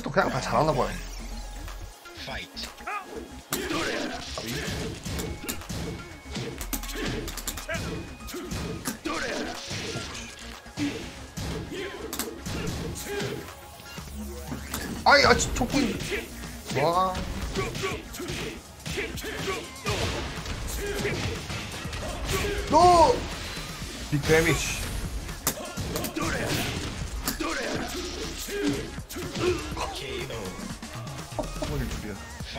또 그냥 다 잘하나 봐요. 아이, 아, 촉구. 와. 노! 빅 데미지. 머리 줄이야.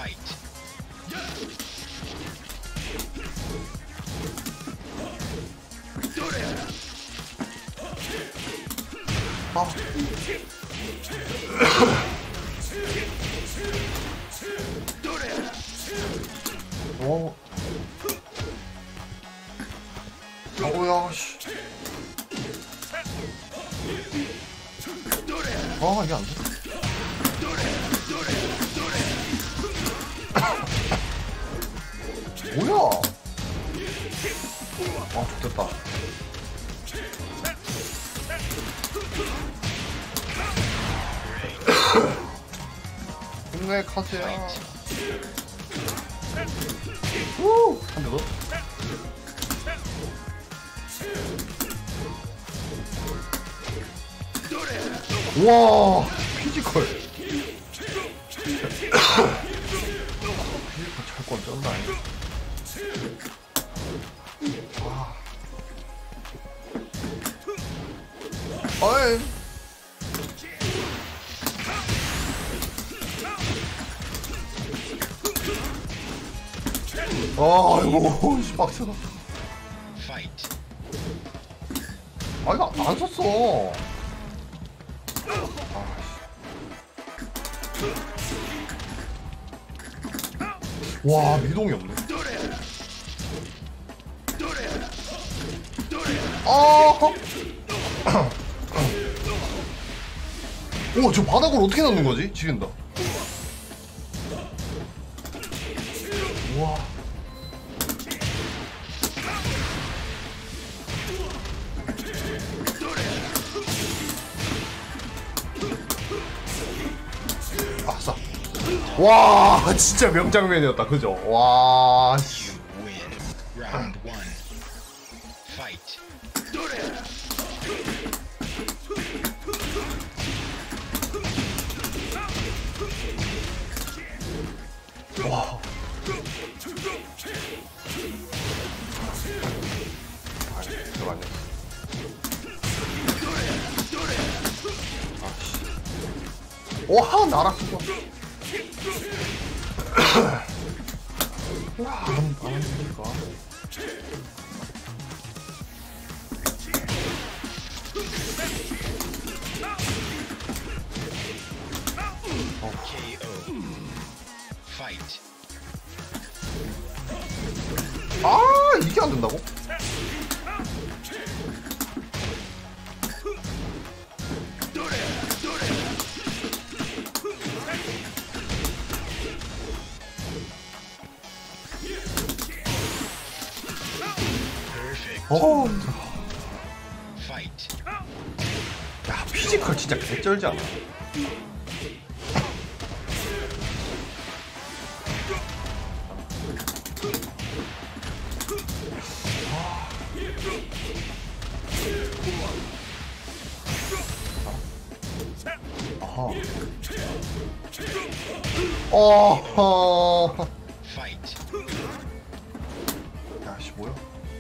아. 오. 어우야, 씨. 아, 이게 안 돼. 뭐야? 아, 좋겠다. 힘내, 카즈야. 우! 한 대 더? 우와! 피지컬. 피지컬 찰건 쩐다. 아. 어이. 아이고, 씨, 빡세다. 아, 이거 안 썼어. 와, 미동이 없네. 아, 오, 저 바닥으로 어떻게 넣는 거지? 지린다. 와. 아싸. 와, 진짜 명장면이었다, 그죠? 와, 씨. 와. 아, 들어갔네. 와, 날았어. 와, 안 되니까. 아, 이게 안 된다고? 어. 야, 피지컬 진짜 개쩔지 않아? 어허. 야씨 뭐야?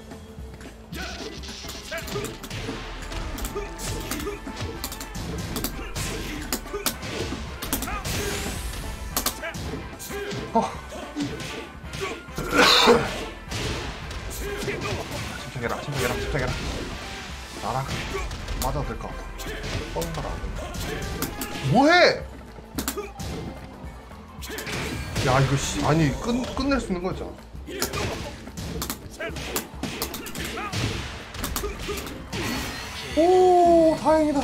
침착해라, 침착해라, 침착해라. 나랑 맞아도 될 것 같아. 뻥가라. 뭐해? 야, 이거 씨, 아니 끝낼 수 있는 거였잖아. 오, 다행이다.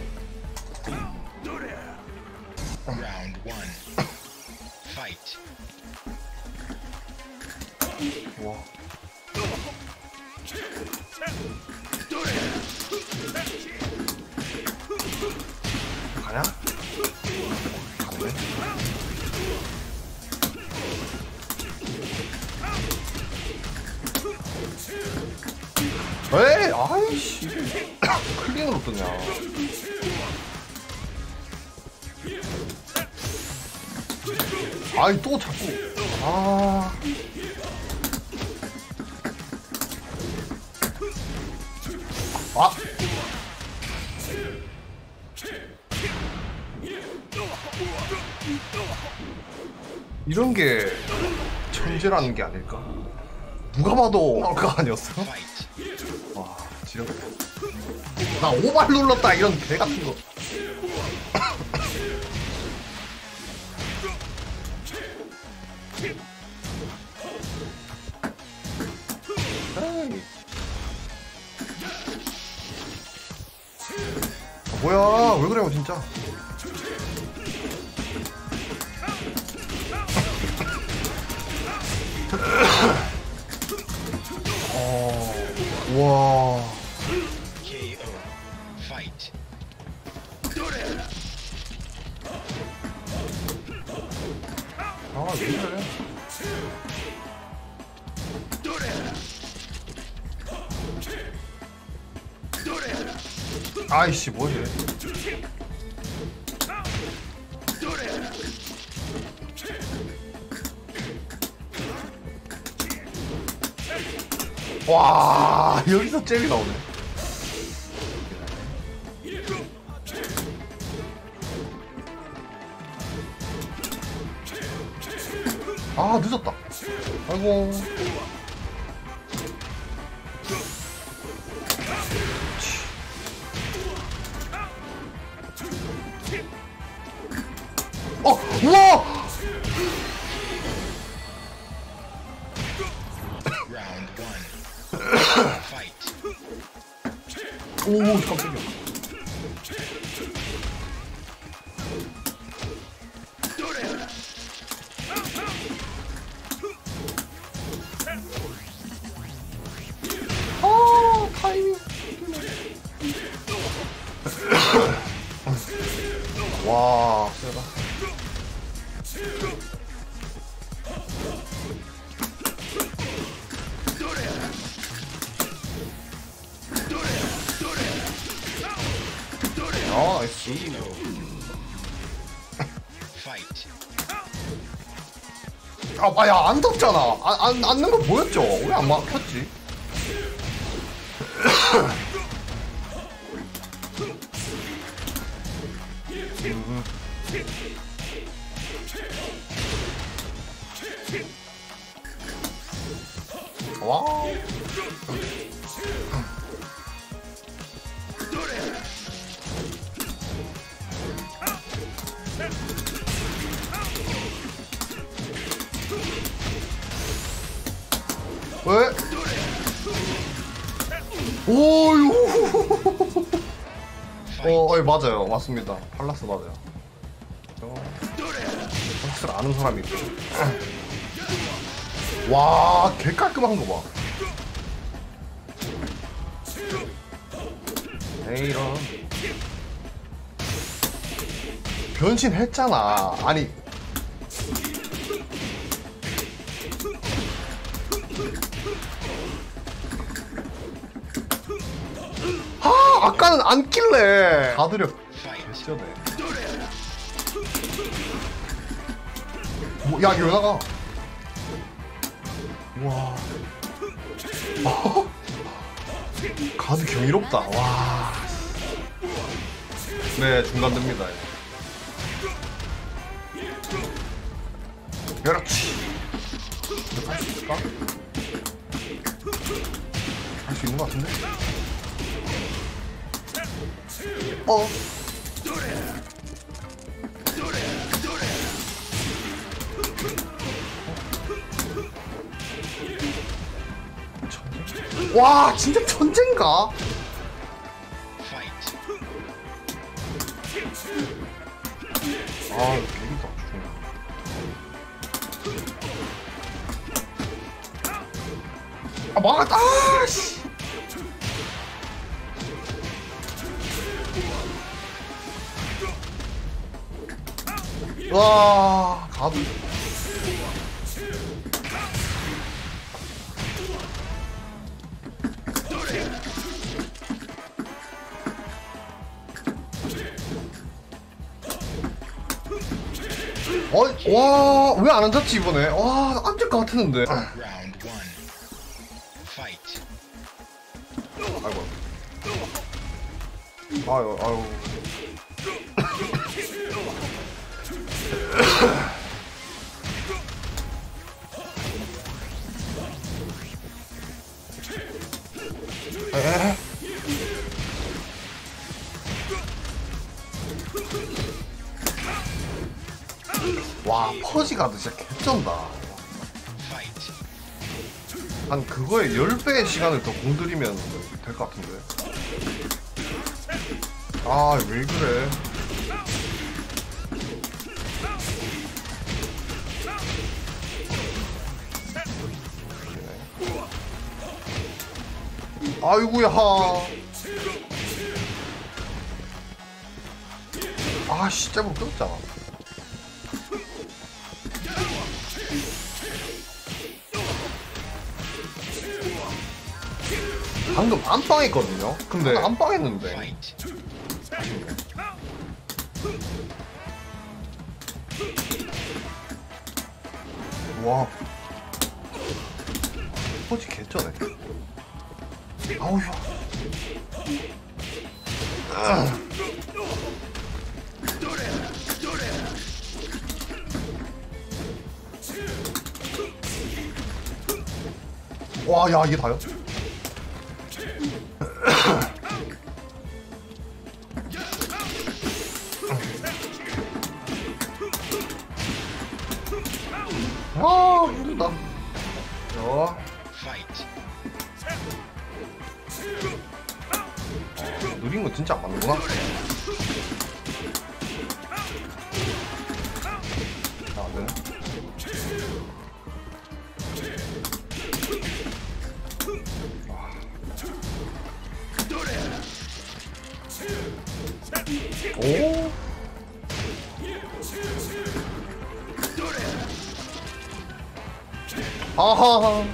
와. 가냐? 가네. 에이, 아이씨. 클린으로 뜨냐. 아이, 또 자꾸. 아. 아. 이런 게 천재라는 게 아닐까? 누가 봐도 나올 거 아니었어? 와, 지렸다. 나 오발 눌렀다 이런 개 같은 거. 에이. 뭐야, 왜 그래요 진짜. 와. 아, 왜 그래? 아이씨, 뭐지? 와, 여기서 잼이 나오네. 아, 늦었다. 아이고. 우와! 오, 깜짝이야. 아, 타이밍. 와, 세다. 나이스. 아, 야, 안 떴잖아. 안 넣는 거 보였죠? 왜 안 막혔지? 와. 왜? 오유. 맞아요. 맞습니다. 팔라스 맞아요. 팔라스를 아는 사람이 있고. 와, 개 깔끔한 거 봐. 에이, 이런. 변신했잖아. 아니. 아까는 안 낄래. 가드력 개쩌네. 뭐, 야, 이거 왜 나가? 와. 가드 경이롭다. 와. 네, 중간됩니다. 그렇지. 할 수 있을까? 할 수 있는 것 같은데? 와, 진짜 천재인가? 아, 개기다. 아, 막았다. 아, 씨. 와, 가도. 와, 왜 안 앉았지 이번에? 와, 앉을 것 같았는데. Round one. Fight. 아이고. 아유, 아유. 에? 와, 퍼지가드 진짜 개쩐다. Fight. 한 그거에 10배의 시간을 더 공들이면 될 것 같은데. 아, 왜 그래? 아이구야. 아씨, 잽으로 끊었잖아. 방금 안빵했거든요? 근데 안빵했는데. Fight. 와. 포지 개쩌네. 아우야. 와, 야, 이게 다요? 아, 힘들다. 야. Fight. 느린 거 진짜 안 맞는구나. 아, 네. 오. 아하.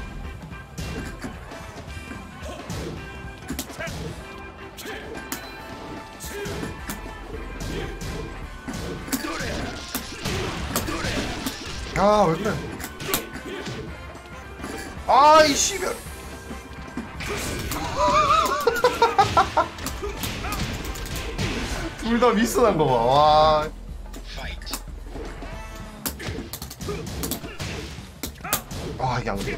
아, 왜 그래? 아이 씨발. 둘 다 미스난 거 봐. 와. Fight. 아, 이게 안 돼.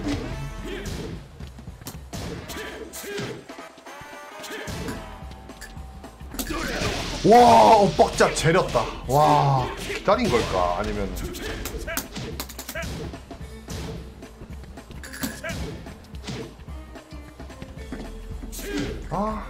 와, 엇박자 재렸다. 와, 기다린 걸까? 아니면 아.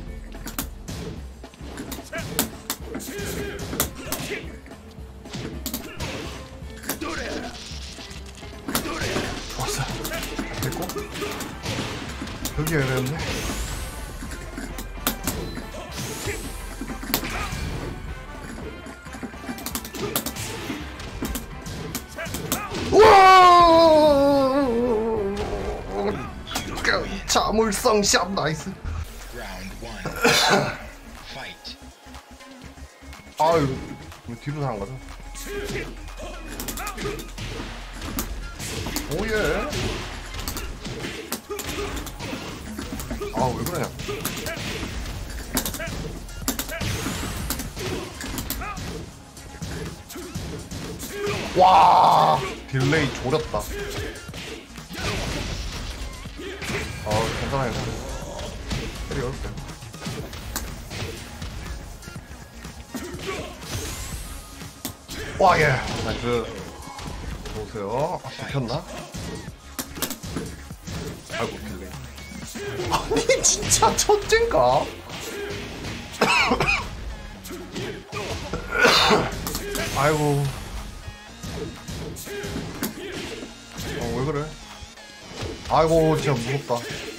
좋았어. 됐고. 여기 애매했네. 우와! 자물성 샷 나이스. Round one. Fight. 아유, 왜 뒤로 사는 거죠? 오예. 아, 왜 그러냐? 와, 딜레이 조렸다. 괜찮아요. 때리 어렵대. 와, 예. 나이스. 보세요. 아, 잡혔나? 아이고, 딜레이. 아니, 진짜 첫째인가? 아이고. 왜 그래? 아이고, 진짜 무섭다.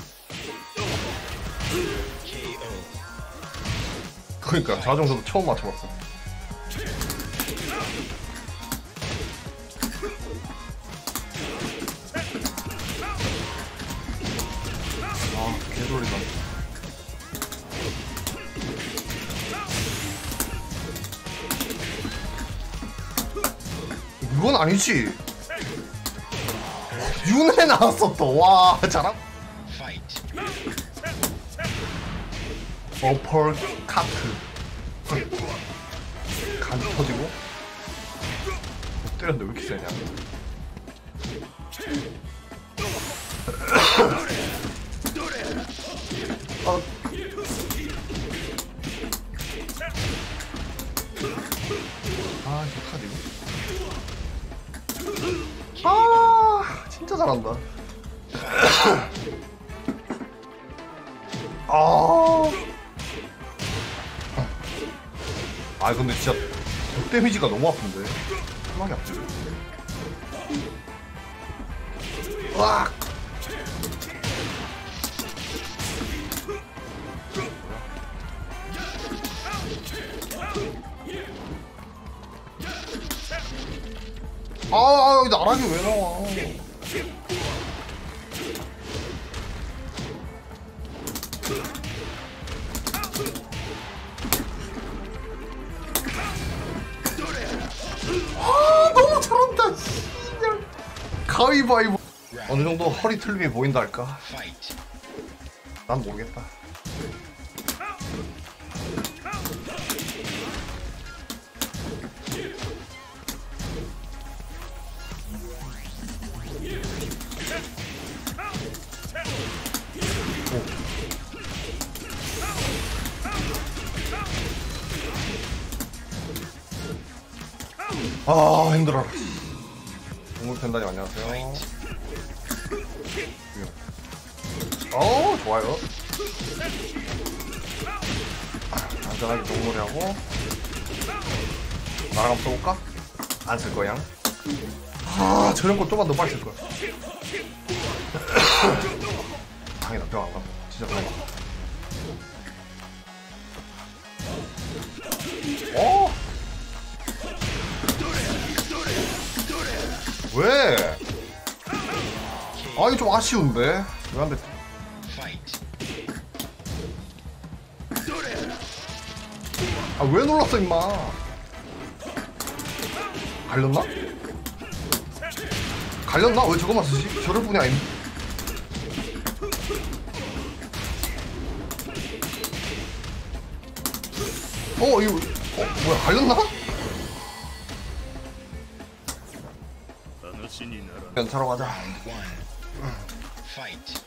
그러니까 자정서도 처음 맞춰봤어. 아, 개소리다. 이건 이건 아니지. 윤회 나왔어 또. 와 잘함. Fight. 어펄 카트. 간 터지고. 때렸는데 왜 이렇게 세냐? 아, 좋다 이거. 아, 진짜 잘한다. 아, 근데 진짜 적 데미지가 너무 아픈데. 심하게 아픈데. 와. 나락이 왜 나와? 너무 잘한다. 씨발. 가위바위보. 어느 정도 허리 틀림이 보인다 할까? Fight. 난 모르겠다. 아 힘들어. 동물 팬다님 안녕하세요. 좋아요. 안전하게 동물이 하고 나랑 한번 써볼까? 안 쓸 거야. 저런 거 좀만 더 빨리 쓸 거야. 당연히 병 안 가. 진짜 당연히. 왜? 이거 좀 아쉬운데? 왜 안 돼? Fight. 왜 눌렀어, 임마? 갈렸나? 갈렸나? 왜 저거만 쓰지? 저럴 뿐이 아닌데? 이거, 뭐야, 갈렸나? 연차로 가자. Round 1. Fight.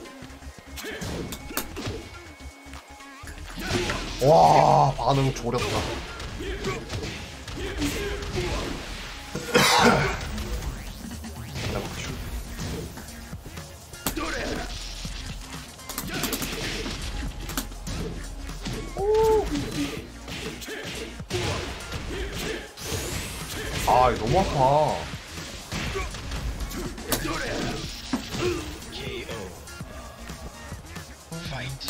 와, 반응 조렸다. 이거 너무 아파. KO. Fight.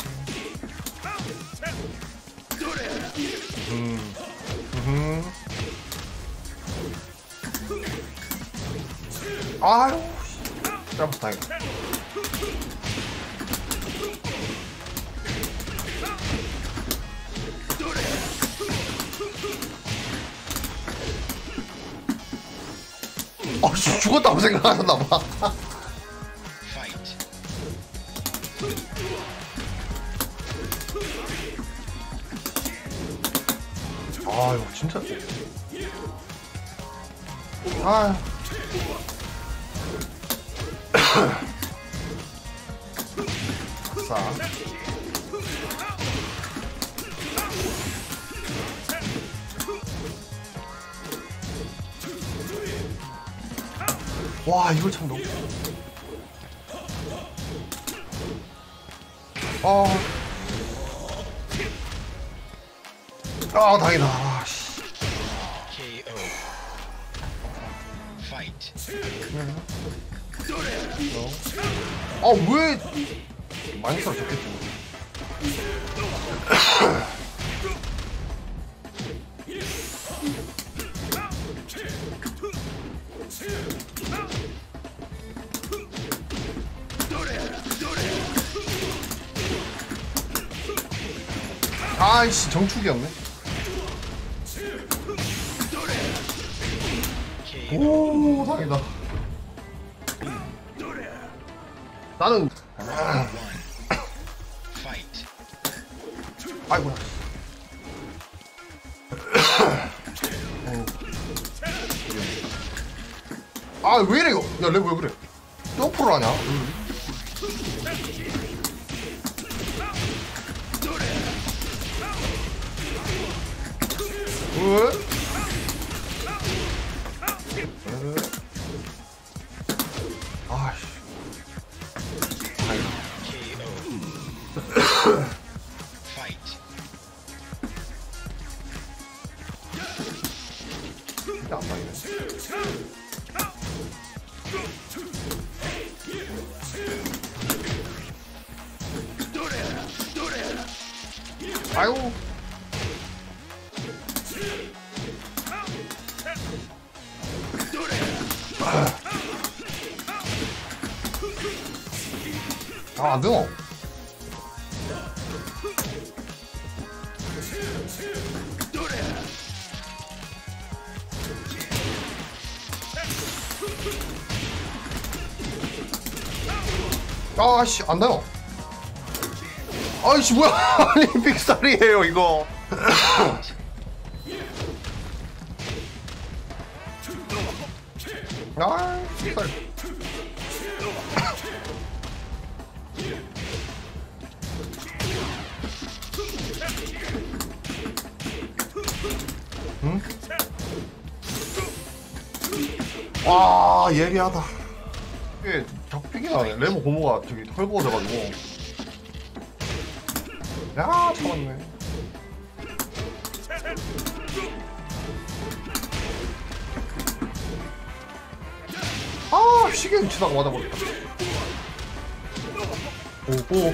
아유, 잘못 다행이다. 죽었다고 생각하셨나봐. Fight. 이거 진짜. 아유. 아싸. 와, 이걸 참 너무. 다행이다. KO. Fight. 왜 많이 썰어 적겠지. 아이씨, 정축이었네. 오, 다행이다. 나는 Fight. 아이고야. 아, 왜 이래 이거? 야, 렉 왜 그래? 점프를 하냐? 왜? 아이씨. KO. Fight. 진짜 안 맞네. 아이고. 아, 안 되노? 아씨, 안 되노? 아이씨, 뭐야? 아니, 빅살이에요, 이거. 아, 빅살. 응? 와, 예리하다. 이게 적빅이 나네. 레모 고모가 저기 헐거워져가지고. 야, 참았네. 아, 시계 미치다가 맞아버렸다. 오고.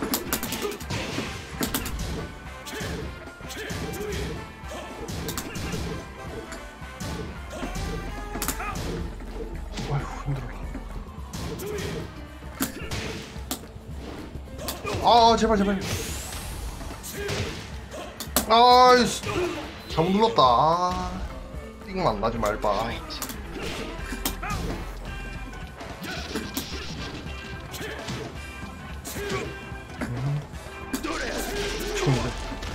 아휴, 힘들어. 아, 제발, 제발. 아이씨. 잘못 눌렀다. 아, 띵만 나지 말바. Fight. 좋은데.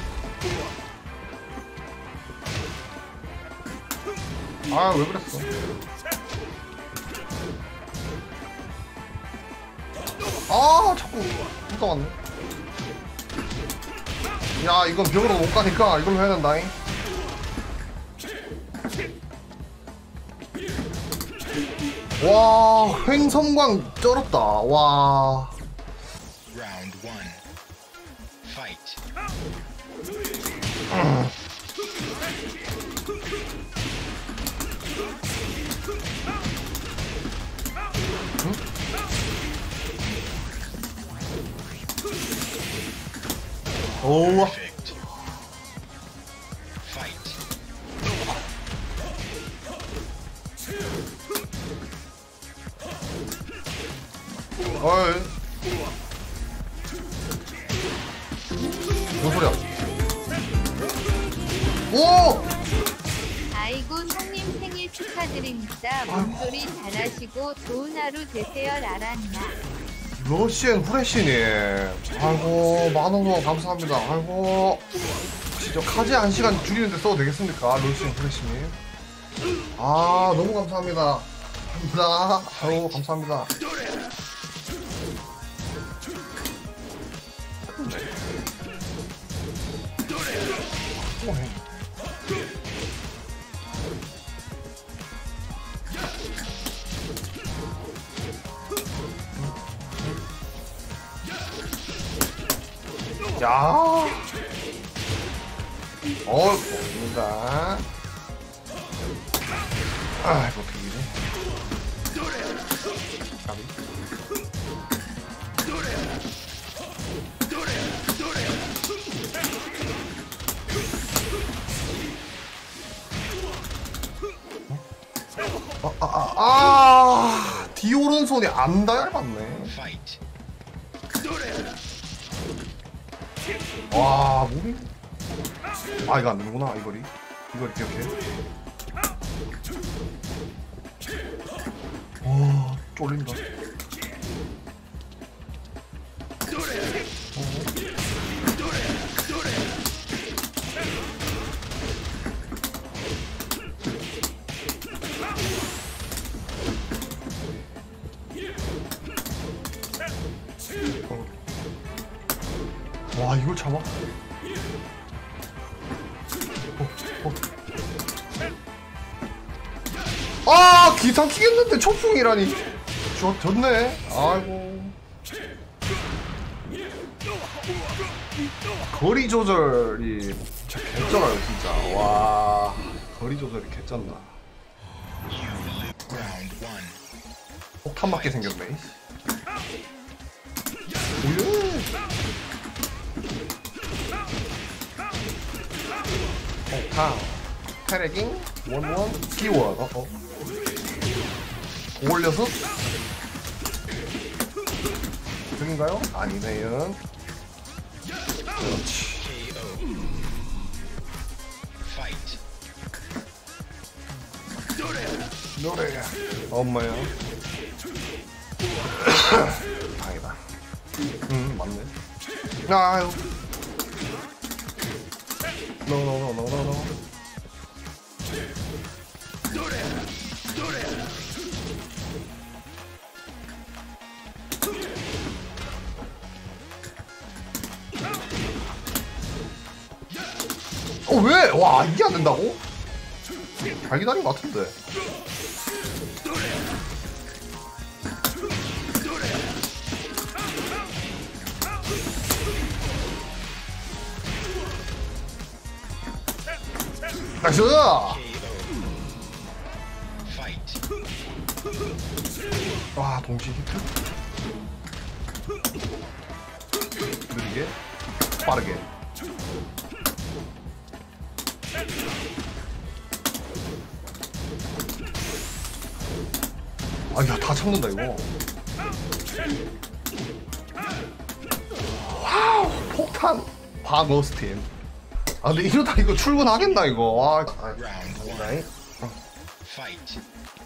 아, 왜 그랬어? 아, 자꾸 묻어갔네. 야, 이건 벽으로 못 가니까 이걸로 해야 된다잉. 와, 횡성광 쩔었다. 와. Round 1. Fight. 오. Perfect. Fight. 어이. 뭔 소리야? 오! 아이고 형님 생일 축하드립니다. 몸소리 잘하시고 좋은 하루 되세요. 라란나. 러시앤 후레쉬님. 아이고, 만원 감사합니다. 아이고. 진짜 카제 1시간 줄이는데 써도 되겠습니까? 러시앤 후레쉬님. 아, 너무 감사합니다. 감사합니다. 아이고, 감사합니다. 야. 고맙습니다. 아, 이거 어떻게 이래? 까비. 뒤 오른손이 안 닮았네. Fight. 와, 몸이. 아, 이거 안 되는구나, 이거리. 이거리 기억해. 와, 쫄린다. 와, 이걸 참아? 아, 기상 키겠는데 초풍이라니. 졌네. 아이고. 거리 조절이 진짜 개쩔어요, 진짜. 와, 거리 조절이 개쩐다. Round 1. 폭탄 맞게 생겼네. 오예. 폭탄. 테레깅. 원원. 스키원. 올려서. 등인가요? 아니네요. 그렇지. KO. Fight. 노래. 엄마야. 다행이다. 맞네. 아유. 노노노노노노. 왜? 와, 이게 안 된다고? 잘 기다린 것 같은데. 나이스! Fight. 와, 동시 히트. 느리게, 빠르게. 아, 야, 다 참는다, 이거. 와우, 폭탄. 방어 스팀. 아, 근데 이러다 이거 출근하겠나, 이거. 와, Round 1. 나이. Fight.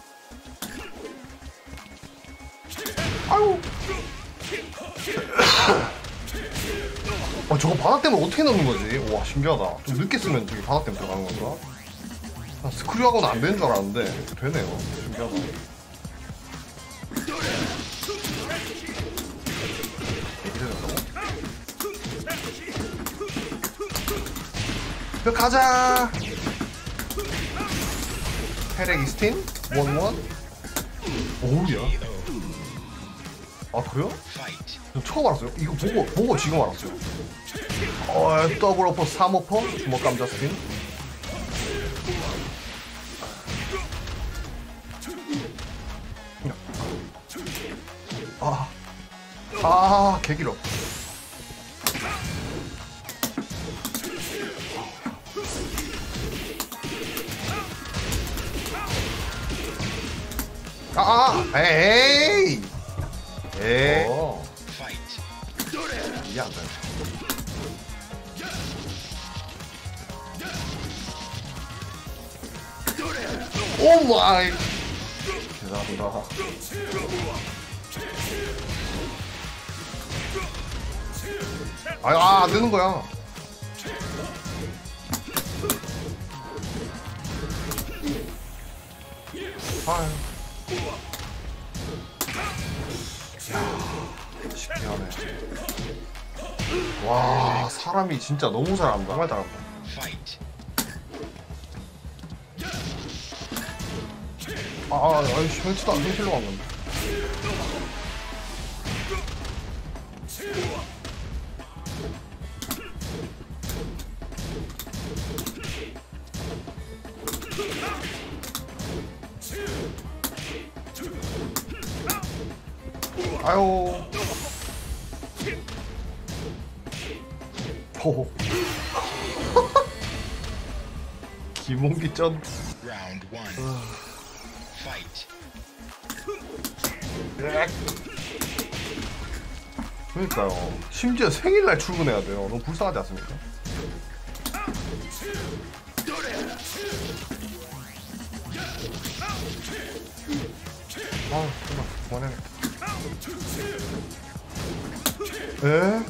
아유. 저거 바닥 때문에 어떻게 넣는 거지? 와, 신기하다. 좀 늦게 쓰면 저기 바닥 때문에 들어가는 건가? 나 스크류하고는 안 되는 줄 알았는데 되네요. 신기하다. 이렇게 된다고? 그 가자. 페렉이스틴 원원. 오우야. 아, 그래요? Fight. 저 처음 알았어요. 이거 보고 지금 알았어요. 더블 어퍼 3어퍼 주먹 감자 스킨. 개길어. 에이. Fight. 이게 안 돼. 오 마이. 대단하다. 안 되는 거야. 아유. 신기하네. 와, 사람이 진짜 너무 잘한다. 정말 잘한다. Fight. 아이씨, 헬치도 안 헬치로 간 건데. 아유. 호호. 기몽기 전. Round 1. Fight. 그러니까요. 심지어 생일날 출근해야 돼요. 너무 불쌍하지 않습니까? 아 정말 그만해야겠다.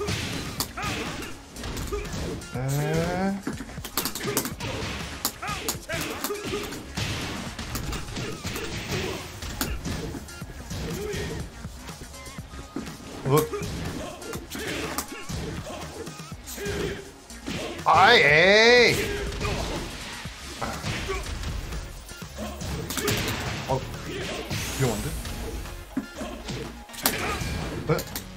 아이 에이. 위험한데? 네?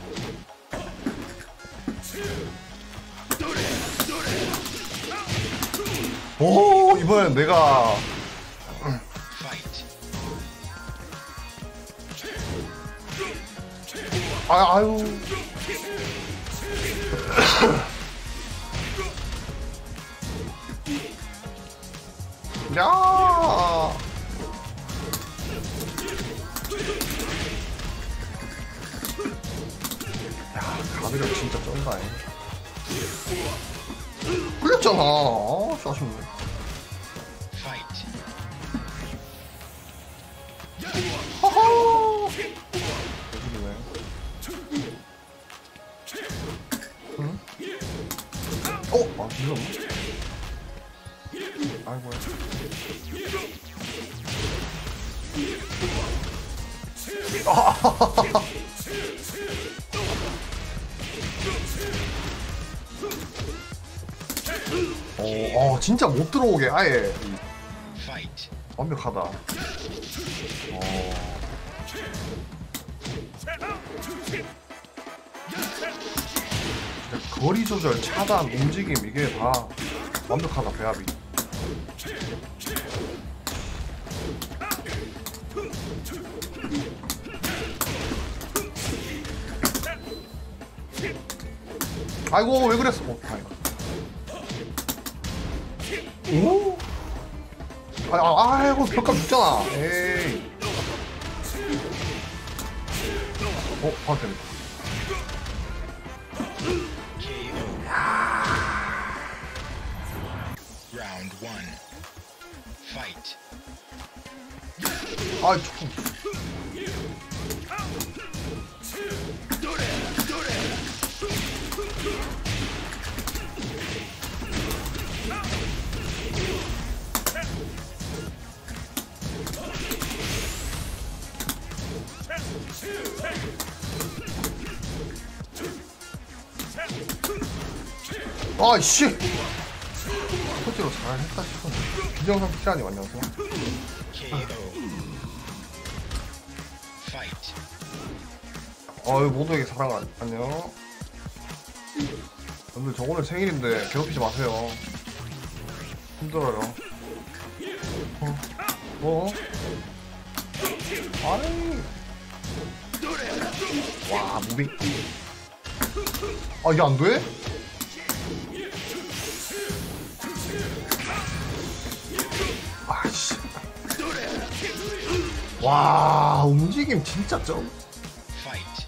오 이번엔 내가 Fight. 아유 야 가드력 진짜 쩐다. 끌렸잖아. 짜증나. Fight. 하하. 응? 아 밀었나? 아이고야. 진짜 못 들어오게 아예 Fight. 완벽하다. 진짜 거리 조절, 차단, 움직임 이게 다 완벽하다 배합이. 아이고 왜 그랬어? 다행이다. 오? 아이고 벽감 죽잖아. 에이. 바로 때문에. Round 1. Fight. 아이 총. 아이씨! 터치로 잘했다 싶었는데 비정상 시간이 완전서 KO. Fight. 어이 모두에게 사랑 안녕. 여러분들 저 오늘 생일인데 괴롭히지 마세요. 힘들어요. 아이 와 무빙. 이게 안 돼? 아이씨. 와 움직임 진짜 점. Fight.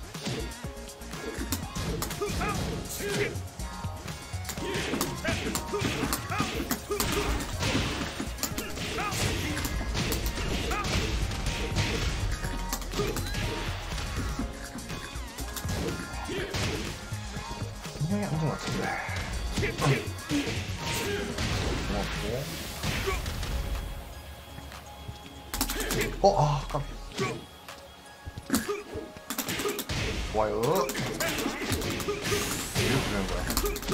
분명히 안것 같은데. 고맙고. 깜. 좋아요. 이렇게 되는 거야.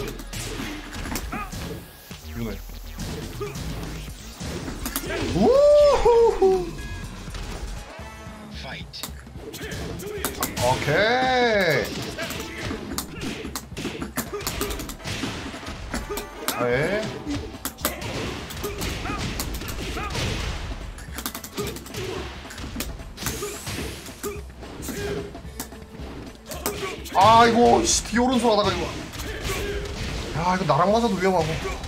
유네. 우후. Fight. 오케이. 예. 이거 뒤 오른손 하다가 이거. 야 이거 나랑 맞아도 위험하고.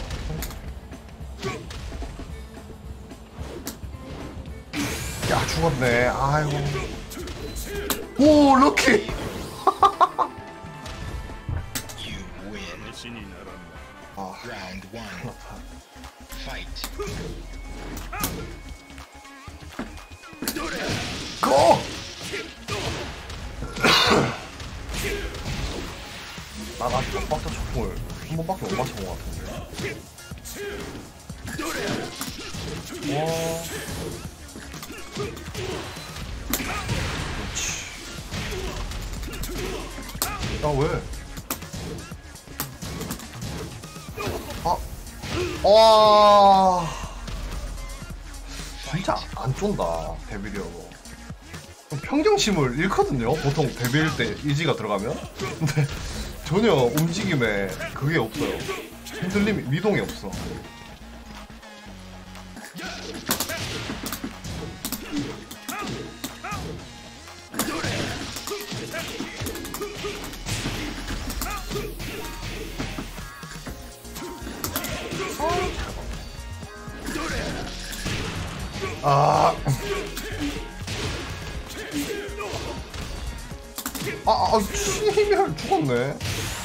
야 죽었네. 아이고. 오 럭키. You win. Round 1. Fight. 고! 아직 엇박자 초풍을 한 번밖에 못 맞춰본 것 같은데. 와. 그렇지. 야, 왜? 와. 진짜 안 쫀다, 데빌이어도. 평정심을 잃거든요, 보통 데빌 때 의지가 들어가면. 근데 전혀 움직임에 그게 없어요. 흔들림이, 미동이 없어. 치밀 죽었네.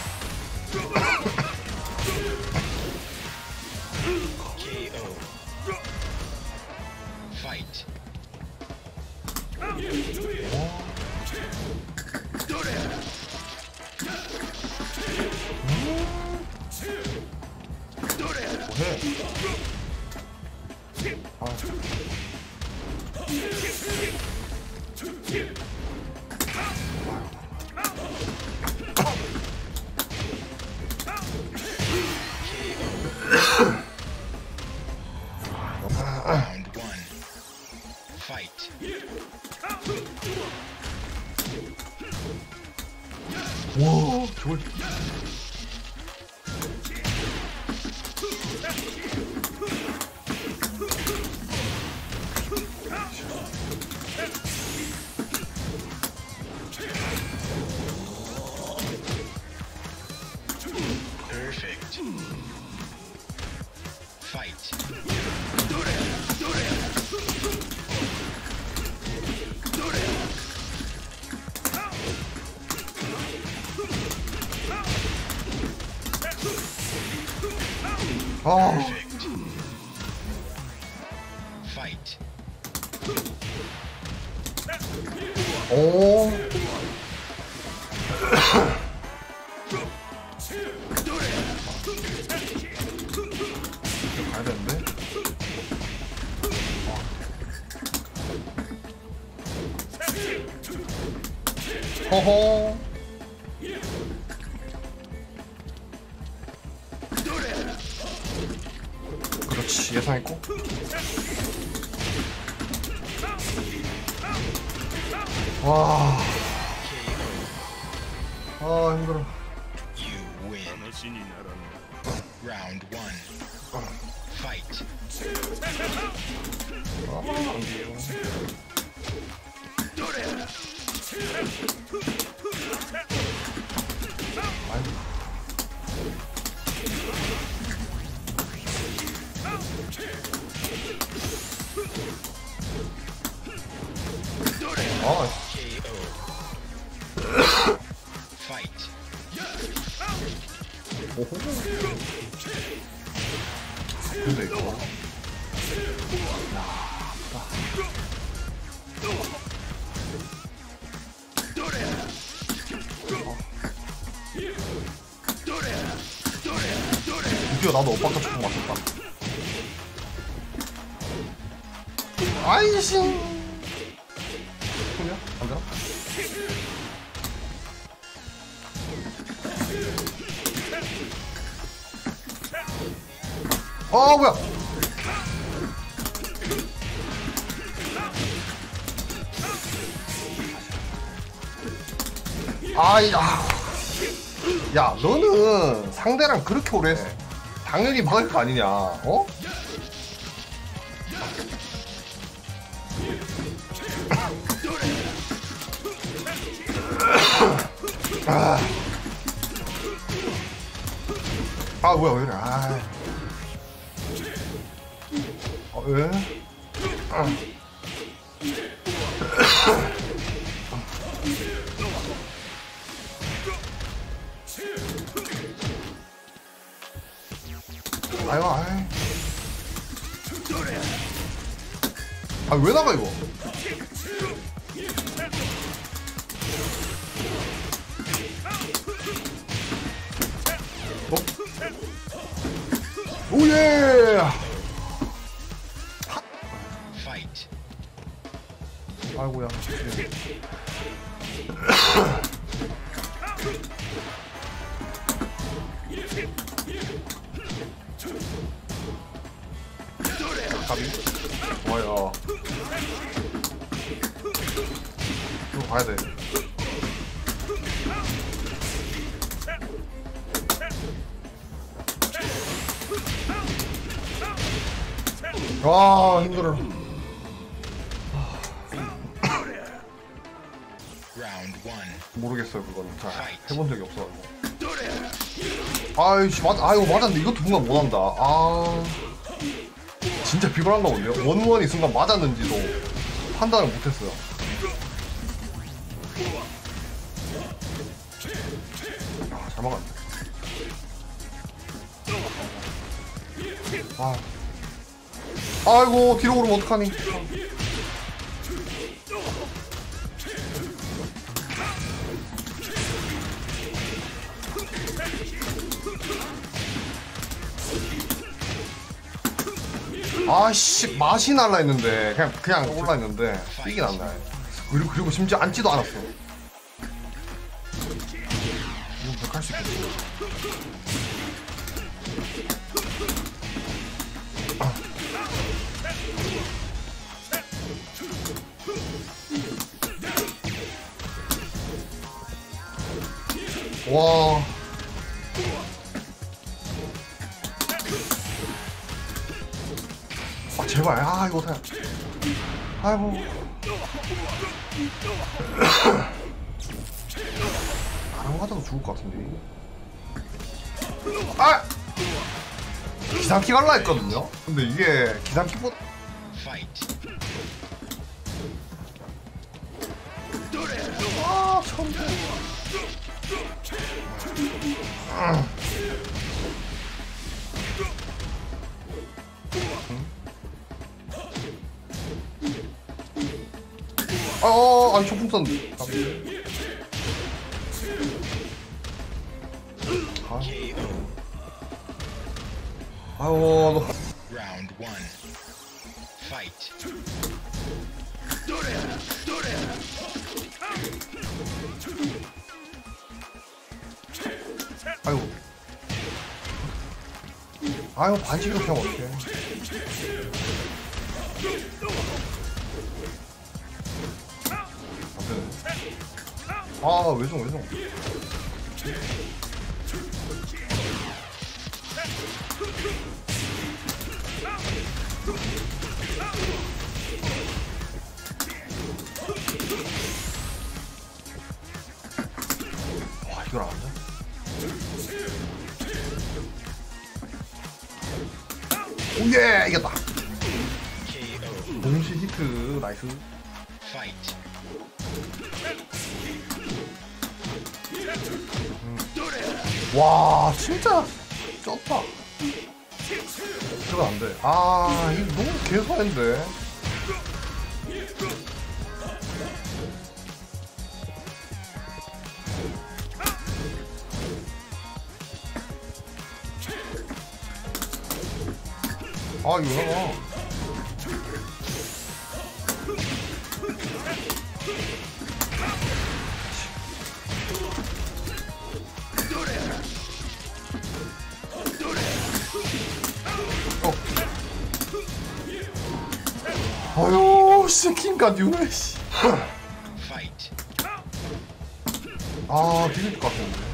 KO. Fight. Round 1. Fight. 와, 저걸. Perfect. Fight. Perfect. Fight. 오. 가야 되는데? 허허. 그렇지, 예상했고. 와. 아, 힘들어. You win. Round 1. Fight. KO. Fight. 근데 이거. 드디어 나도 엇박자 초풍 맞췄다. 아이씨. 소냐? 안 되나? 뭐야? 야, 너는 상대랑 그렇게 오래 했어. 당연히 막을 거 아니냐, 어? 뭐야, 왜 이래, 왜? 왜 나가, 이거? 오예. Fight. 아이고야. 가비. 좋아요. 이거 봐야 돼. 와 힘들어. Round 1. 모르겠어요 그거는. 잘 해본 적이 없어가지고. 아이씨 맞. 아이고 맞았는데 이것도 뭔가 못한다. 아 진짜 비굴한가 본데요. 원원이 순간 맞았는지도 판단을 못했어요. 잘 막았네. 아. 아이고 뒤로 오르면 어떡하니. 아씨 맛이 날라 했는데 그냥 올라 했는데 삑이 났네. 그리고 심지어 앉지도 않았어. 이거 백할 수 있겠어. 와. 아 제발. 아 이거 어떡해. 아이고. 나랑 맞아도 죽을 것 같은데. 아! 기상키 갈라 했거든요? 근데 이게 기상키보다 Fight. 아 처음 아니 초풍 썼는데. 아유 너. Round 1. Fight. 아유. 아유 반칙으로 피하면 어떡해. 아 왜송. 와 이걸 안 돼? 오예 이겼다. KO. 동시 히트 나이스. Fight. 와 진짜 쩐다. 이거 안 돼. 아 이거 너무 개소인데. 아 이거 아유 씨 킹가 뉴네 씨. Fight. 아 뒤질 것 같은데.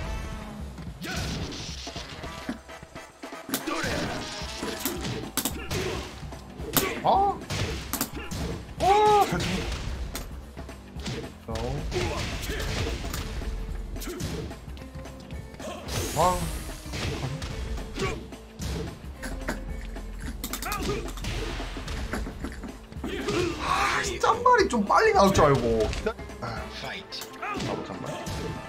잘 쳤네. 아. 아, 짠말이 좀 빨리 나올 줄 알고. Fight. 나도 짠말.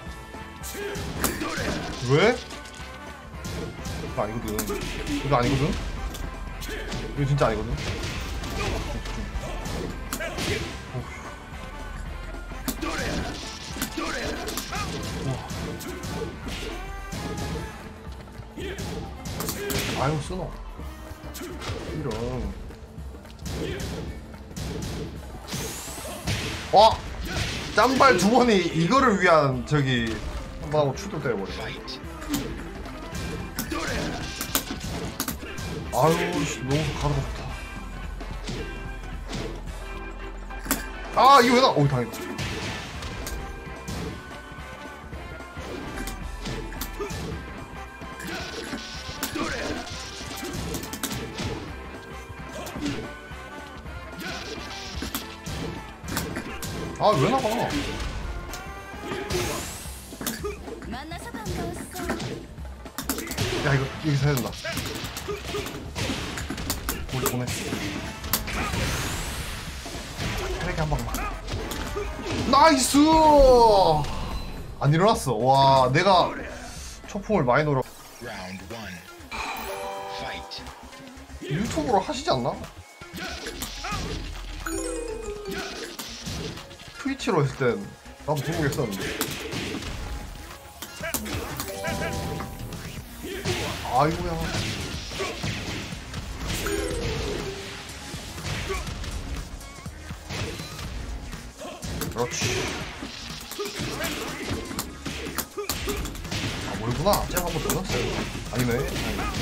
왜? 이거 아니거든. 이거 아니거든. 이거 진짜 아니거든. 아유 쓰노. 이런. 와! 짬발 두 번이 이거를 위한 저기 한 번 하고 추도 때려버려. Fight. 아유 씨, 너무 가르가 좋다. 아 이거 왜 나? 어이 당했다. 아 왜 나가? 만나서 반가웠어. 야 이거 여기서 해야 된다. 우리 보내. 트랙에 한 방만. 나이스! 안 일어났어. 와 내가 초풍을 많이 노려. Round 1. Fight. 유튜브로 하시지 않나? 트위치로 했을 땐 나도 중국했었는데. 아이고야. 그렇지. 아 뭘구나. 쟤 한번 더 넣었어요. 아니네. 아니.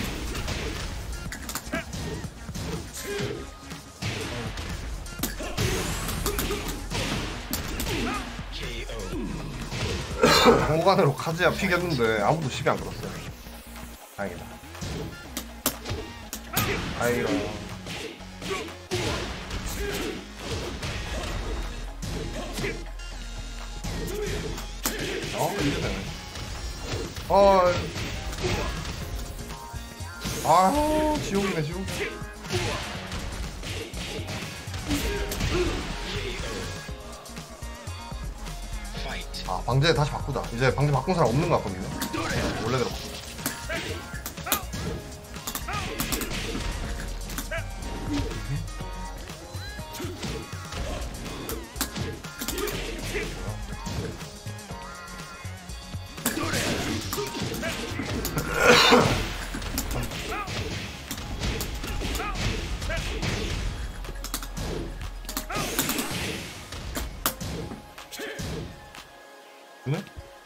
KO. 공간으로 카즈야 피겠는데 아무도 시비 안 걸었어요. 다행이다. 아이고. 이게 되네. 아유 지옥이네 지옥. Fight. 아 방제 다시 바꾸자. 이제 방제 바꾼 사람 없는 것 같거든요. 원래대로 바꾸자. 네?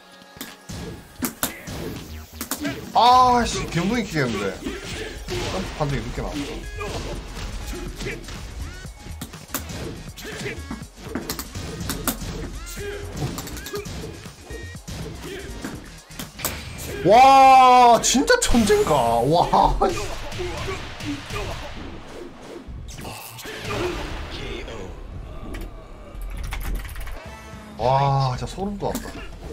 아씨 경동이 키겠는데 점프 반동이 늦게 나왔어. 와 진짜 천재인가. 와 KO. 와 진짜 소름 돋았다.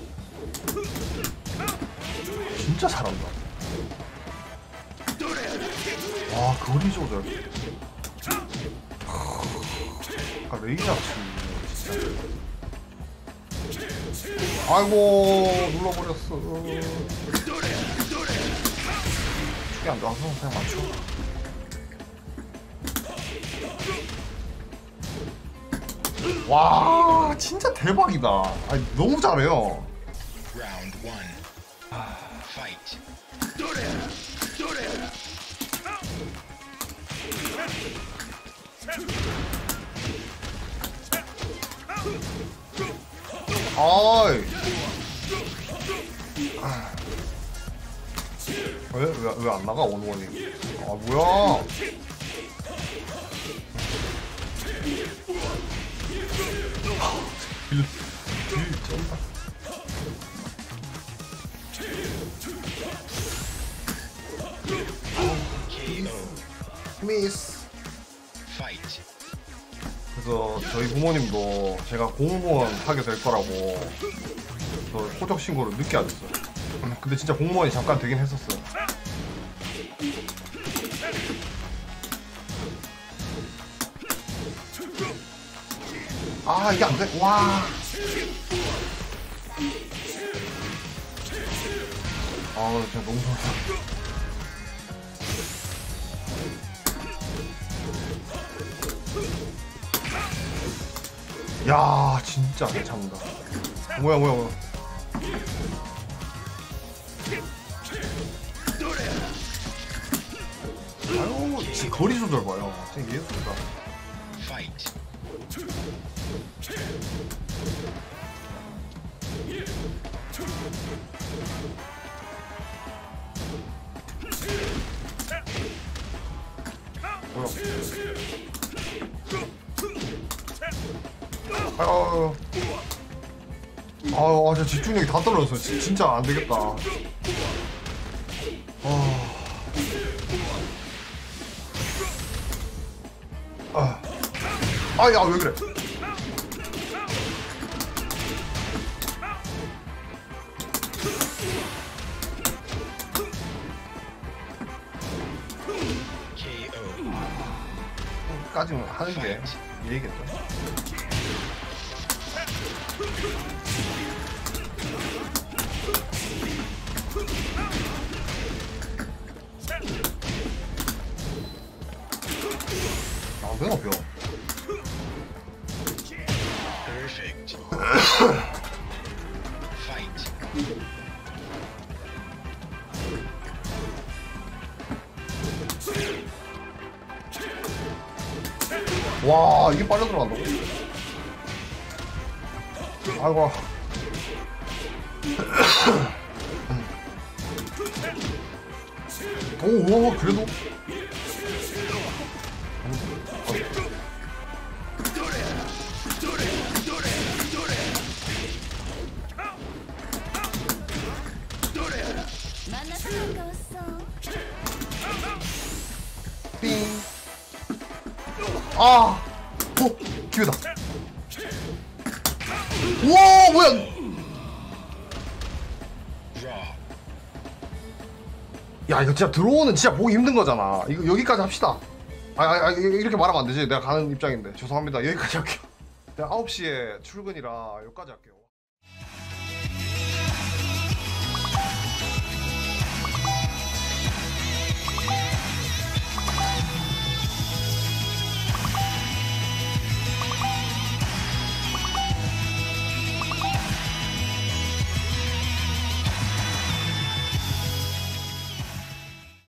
진짜 잘한다. 와 거리 조절. 아 레이저 진짜. 아이고 눌러버렸어. 축이 안 좋아서 그냥 맞춰. 와 진짜 대박이다. 아니 너무 잘해요. Round 1. Fight. 아이. 왜 안 나가 원원이? 아 뭐야? 딜 쩐다. KO. 미스. Fight. 그래서 저희 부모님도 제가 공무원 하게 될 거라고 저 호적 신고를 늦게 하셨어요. 근데 진짜 공무원이 잠깐 되긴 했었어요. 아 이게 안 돼? 와. 아 진짜 너무 좋다. 야 진짜 잘 참는다. 뭐야. 거리 조절 봐요. 진짜 예술이다. Fight. 뭐야? 아유, 아유, 진짜 집중력이 다 떨어졌어. 진짜 안 되겠다. 야, 왜 그래? KO. 까지는 하는 게 얘기겠죠. 안 되나 벼? Perfect. Fight. 와, 이게 빨려 들어간다고? 아이고. 오, 그래도. 만나서 반가웠어. 삥. 아, 오, 기회다. 우와, 뭐야? Draw. 야, 이거 진짜 들어오는 진짜 보기 힘든 거잖아. 이거 여기까지 합시다. 이렇게 말하면 안 되지. 내가 가는 입장인데. 죄송합니다. 여기까지 할게요. 내가 9시에 출근이라 여기까지 할게요.